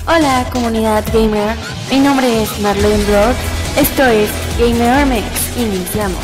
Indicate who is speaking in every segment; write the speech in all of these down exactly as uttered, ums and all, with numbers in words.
Speaker 1: Hola comunidad gamer, mi nombre es Marlene Blood, esto es Gamer Mix, iniciamos.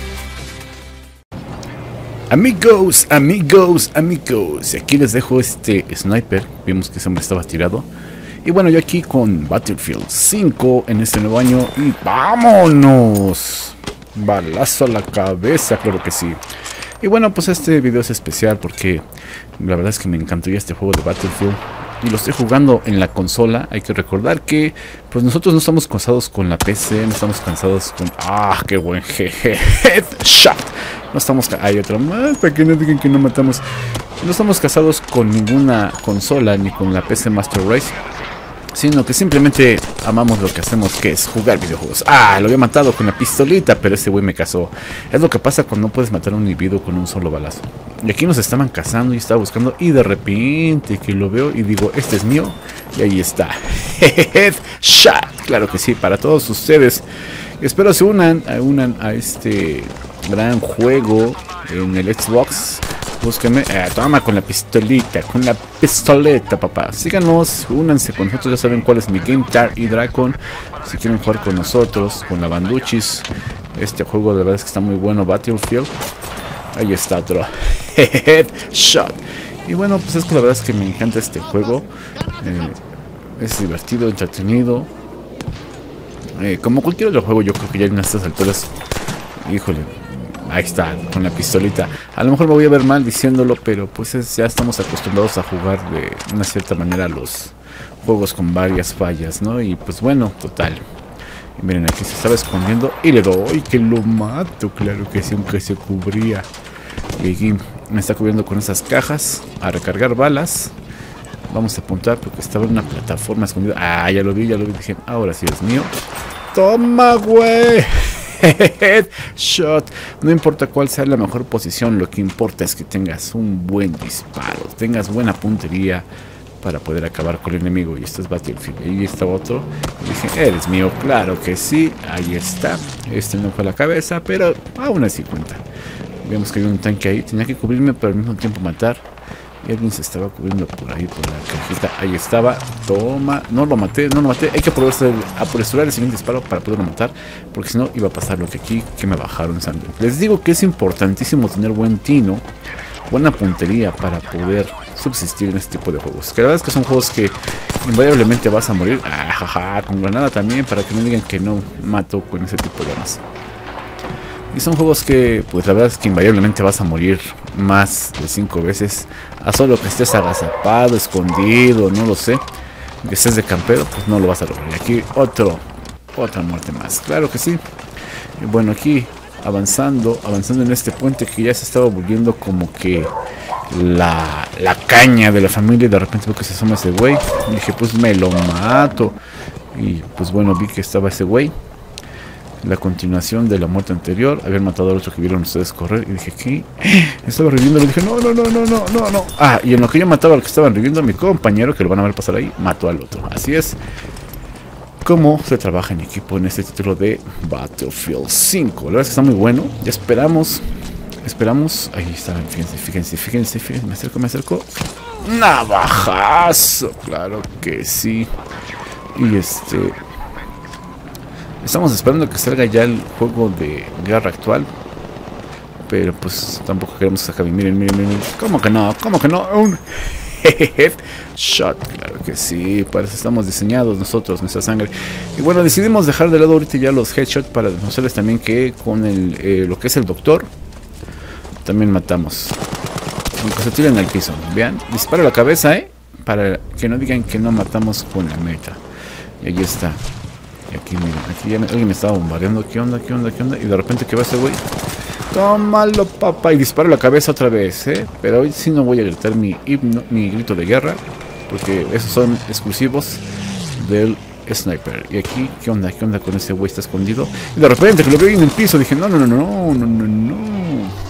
Speaker 2: Amigos, amigos, amigos, aquí les dejo este sniper, vimos que ese hombre estaba tirado. Y bueno, yo aquí con Battlefield cinco en este nuevo año y ¡vámonos! Balazo a la cabeza, claro que sí. Y bueno, pues este video es especial porque la verdad es que me encantó ya este juego de Battlefield. Y lo estoy jugando en la consola. Hay que recordar que pues nosotros no estamos cansados con la P C, no estamos cansados con... ¡Ah, qué buen jeje! ¡Headshot! No estamos... Hay otra más para que no digan que no matamos. No estamos casados con ninguna consola ni con la P C Master Race, sino que simplemente amamos lo que hacemos, que es jugar videojuegos. Ah, lo había matado con la pistolita, pero ese güey me cazó. Es lo que pasa cuando no puedes matar a un individuo con un solo balazo. Y aquí nos estaban cazando y estaba buscando, y de repente que lo veo y digo, este es mío, y ahí está. Headshot, claro que sí, para todos ustedes. Espero se unan, unan a este gran juego en el Xbox. Búsquenme, eh, toma con la pistolita, con la pistoleta, papá. Síganos, únanse con nosotros, ya saben cuál es mi Game Tar y Dracon. Si quieren jugar con nosotros, con la Banduchis. Este juego de verdad es que está muy bueno, Battlefield. Ahí está otro. Headshot. Y bueno, pues es que la verdad es que me encanta este juego. Eh, es divertido, entretenido. Eh, como cualquier otro juego, yo creo que ya en estas alturas, híjole, ahí está, con la pistolita. A lo mejor me voy a ver mal diciéndolo, pero pues es, ya estamos acostumbrados a jugar de una cierta manera a los juegos con varias fallas, ¿no? Y pues bueno, total. Y miren, aquí se estaba escondiendo y le doy que lo mato, claro que sí, aunque se cubría. Y aquí me está cubriendo con esas cajas a recargar balas. Vamos a apuntar porque estaba en una plataforma escondida. Ah, ya lo vi, ya lo vi, dije, ahora sí es mío. ¡Toma, güey! Headshot. No importa cuál sea la mejor posición, lo que importa es que tengas un buen disparo, tengas buena puntería para poder acabar con el enemigo. Y esto es Battlefield. Y ahí está otro. Y dije, eres mío, claro que sí. Ahí está. Este no fue la cabeza, pero aún así cuenta. Vemos que hay un tanque ahí. Tenía que cubrirme, pero al mismo tiempo matar. Y alguien se estaba cubriendo por ahí, por la cajita. Ahí estaba. Toma. No lo maté, no lo maté. Hay que apresurar el siguiente disparo para poderlo matar, porque si no iba a pasar lo que aquí, que me bajaron sangre. Les digo que es importantísimo tener buen tino, buena puntería para poder subsistir en este tipo de juegos. Que la verdad es que son juegos que invariablemente vas a morir. Ah, jaja, con granada también, para que no digan que no mato con ese tipo de armas. Y son juegos que, pues la verdad es que invariablemente vas a morir más de cinco veces. A solo que estés agazapado, escondido, no lo sé. Que estés de campero, pues no lo vas a lograr. Y aquí otro, otra muerte más. Claro que sí. Y bueno, aquí avanzando, avanzando en este puente que ya se estaba volviendo como que la, la caña de la familia. Y de repente veo que se asoma ese güey. Y dije, pues me lo mato. Y pues bueno, vi que estaba ese güey. La continuación de la muerte anterior, haber matado al otro que vieron ustedes correr. Y dije, ¿qué? Estaba reviviendo. Le dije, no, no, no, no, no, no, no. Ah, y en lo que yo mataba al que estaban reviviendo, mi compañero, que lo van a ver pasar ahí, mató al otro. Así es como se trabaja en equipo en este título de Battlefield cinco. La verdad es que está muy bueno. Ya esperamos. Esperamos. Ahí está, fíjense, fíjense, fíjense, fíjense. Me acerco, me acerco. Navajazo. Claro que sí. Y este... estamos esperando que salga ya el juego de guerra actual. Pero pues tampoco queremos sacar. Miren, miren, miren. ¿Cómo que no? ¿Cómo que no? Un headshot. Claro que sí. Para eso estamos diseñados nosotros, nuestra sangre. Y bueno, decidimos dejar de lado ahorita ya los headshots para demostrarles también que con el, eh, lo que es el doctor también matamos. Aunque se tiren al piso. Vean, disparo a la cabeza, ¿eh? Para que no digan que no matamos con la meta. Y ahí está. Y aquí, miren, aquí ya me, alguien me estaba bombardeando. ¿Qué onda? ¿Qué onda? ¿Qué onda? Y de repente que va ese güey. Tómalo, papá. Y disparo la cabeza otra vez, ¿eh? Pero hoy sí no voy a gritar mi himno, mi grito de guerra, porque esos son exclusivos del sniper. Y aquí, ¿qué onda? ¿Qué onda con ese güey? Está escondido. Y de repente que lo veo en el piso, dije, no, no, no, no, no, no, no.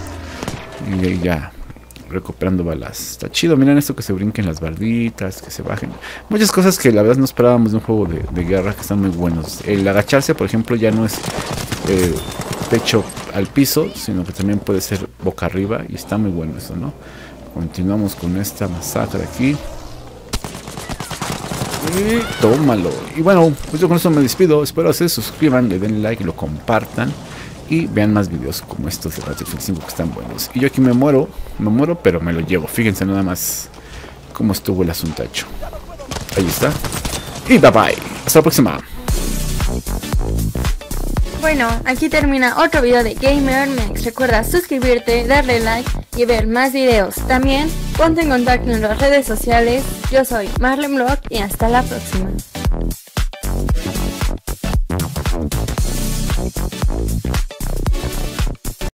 Speaker 2: Y ahí ya. Recuperando balas. Está chido, miren esto, que se brinquen las barditas, que se bajen. Muchas cosas que la verdad no esperábamos de un juego de, de guerra, que están muy buenos. El agacharse, por ejemplo, ya no es eh, pecho al piso, sino que también puede ser boca arriba. Y está muy bueno eso, ¿no? Continuamos con esta masacre aquí. Y tómalo. Y bueno, pues yo con eso me despido. Espero que se suscriban, le den like, lo compartan. Y vean más videos como estos de Battlefield cinco que están buenos. Y yo aquí me muero, me muero, pero me lo llevo. Fíjense nada más cómo estuvo el asunto hecho. Ahí está. Y bye bye. Hasta la próxima.
Speaker 1: Bueno, aquí termina otro video de GamerMex. Recuerda suscribirte, darle like y ver más videos. También ponte en contacto en las redes sociales. Yo soy Marlene Block y hasta la próxima.